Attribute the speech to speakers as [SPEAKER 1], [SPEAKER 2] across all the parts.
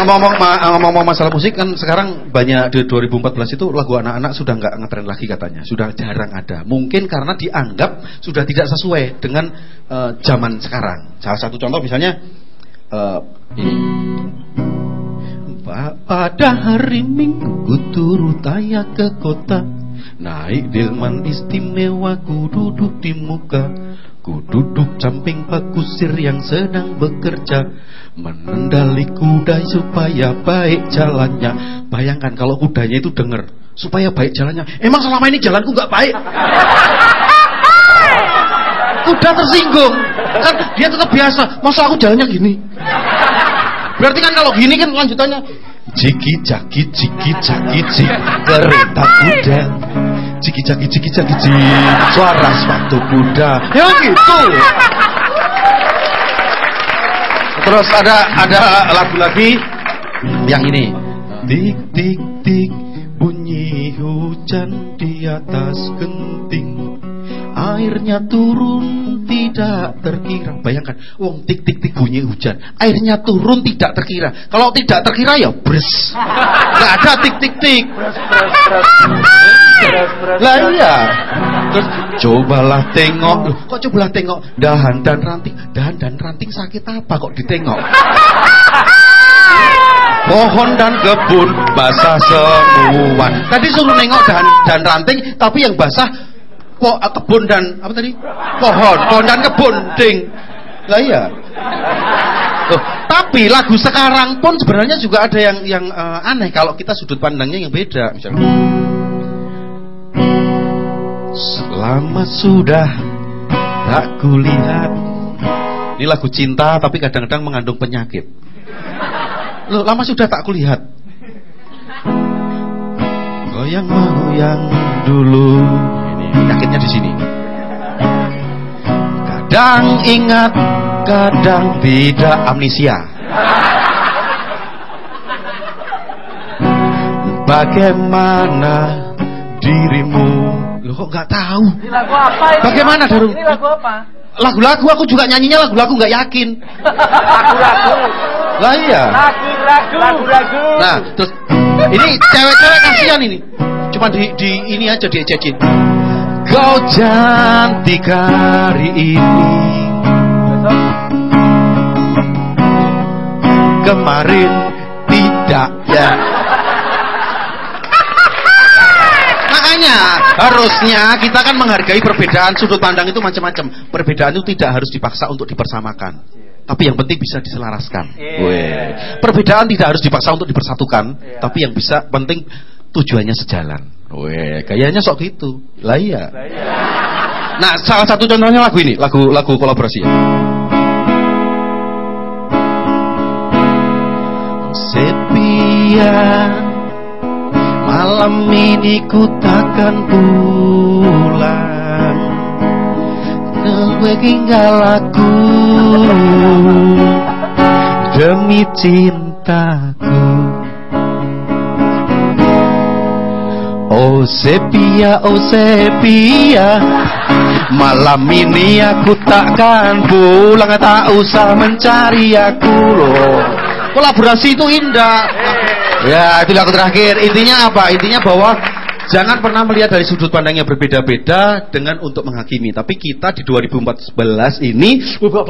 [SPEAKER 1] ngomong masalah musik kan sekarang banyak di 2014 itu lagu anak-anak sudah nggak ngetren lagi katanya, sudah jarang ada. Mungkin karena dianggap sudah tidak sesuai dengan zaman sekarang. Salah satu contoh misalnya ini. Pada hari Minggu ku turut ayah ke kota, naik delman istimewa ku duduk di muka. Ku duduk samping Pak Kusir yang sedang bekerja, menendali kuda supaya baik jalannya. Bayangkan kalau kudanya itu dengar supaya baik jalannya. Emang selama ini jalanku nggak baik? Kuda tersinggung. Kan dia tetap biasa. Masa aku jalannya gini? Berarti kan kalau gini kan lanjutannya jiki jaki jiki jaki jiki kereta kuda. Ciki caki ciki caki ciki suara sepatu kuda. Ya gitu. Terus ada lagu lagi yang ini. Tik tik tik bunyi hujan di atas genting, airnya turun tidak terkira. Bayangkan, wong tik tik tik bunyi hujan, airnya turun tidak terkira. Kalau tidak terkira ya bres. Enggak ada tik tik tik. Lah iya. Terus cobalah tengok. Loh, kok cobalah tengok? Dahan dan ranting sakit apa kok ditengok? Pohon dan kebun basah semua. Tadi suruh nengok dahan dan ranting, tapi yang basah kebun dan apa tadi? Pohon dan kebun, ding. Lah iya. Tapi lagu sekarang pun sebenarnya juga ada yang aneh kalau kita sudut pandangnya yang beda. Misalnya, lama sudah tak kulihat. Ini lagu cinta tapi kadang-kadang mengandung penyakit. Loh, lama sudah tak kulihat. Goyang mau yang dulu. Penyakitnya di sini. Kadang ingat, kadang tidak, amnesia. Bagaimana dirimu? Loh, kok nggak tahu?
[SPEAKER 2] Ini lagu apa ini?
[SPEAKER 1] Bagaimana Darul?
[SPEAKER 2] Ini lagu apa?
[SPEAKER 1] Lagu-lagu aku juga nyanyinya lagu-lagu nggak yakin.
[SPEAKER 2] Lagu-lagu.
[SPEAKER 1] Lah iya.
[SPEAKER 2] Lagu-lagu.
[SPEAKER 1] Nah, terus ini cewek-cewek kasihan ini. Cuma di ini aja diecekin. Kau cantik hari ini, kemarin tidak ya. Makanya harusnya kita kan menghargai perbedaan sudut pandang itu macam-macam. Perbedaan itu tidak harus dipaksa untuk dipersamakan, tapi yang penting bisa diselaraskan. Perbedaan tidak harus dipaksa untuk dipersatukan, tapi yang bisa penting tujuannya sejalan. Kayaknya sok gitu. Lah iya. Nah, salah satu contohnya lagu ini, lagu kolaborasi. Sepia, malam ini ku takkan pulang, kowe tinggal aku demi cintaku. Oh sepia, malam ini aku takkan pulang, tak usah mencari aku loh. Kolaborasi itu indah. Ya, itu lagu terakhir. Intinya apa? Intinya bahwa jangan pernah melihat dari sudut pandang yang berbeda-beda dengan untuk menghakimi. Tapi kita di 2014 ini,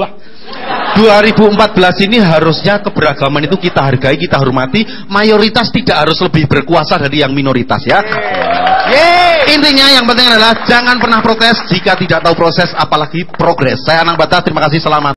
[SPEAKER 1] 2014 ini harusnya keberagaman itu kita hargai, kita hormati. Mayoritas tidak harus lebih berkuasa dari yang minoritas ya. Intinya yang penting adalah jangan pernah protes jika tidak tahu proses, apalagi progres. Saya Anang Batas, terima kasih, selamat.